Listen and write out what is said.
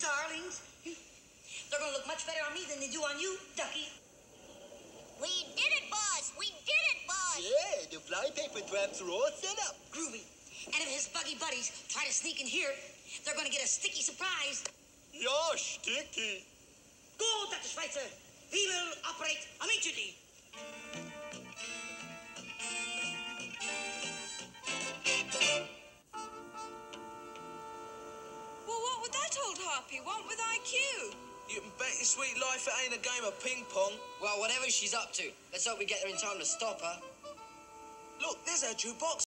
darlings. They're gonna look much better on me than they do on you, Ducky. We did it, boss! We did it, boss! Yeah, the flypaper traps are all set up. Groovy. And if his buggy buddies try to sneak in here, they're gonna get a sticky surprise. Ja, sticky. Go, Dr. Schweitzer. We will operate immediately. Well, what would that old harpy want with IQ? You can bet your sweet life it ain't a game of ping pong. Well, whatever she's up to, let's hope we get there in time to stop her. Look, there's our jukebox.